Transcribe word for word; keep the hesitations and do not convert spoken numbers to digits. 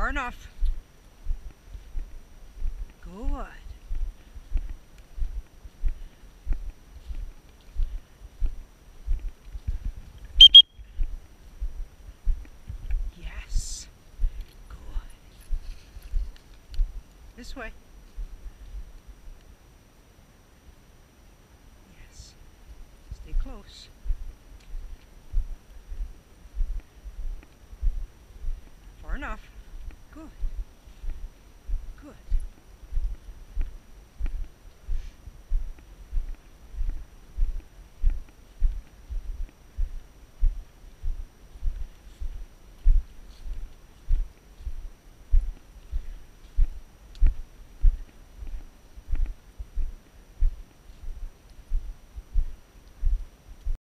Far enough. Good. Yes. Good. This way. Yes. Stay close. Far enough. Good.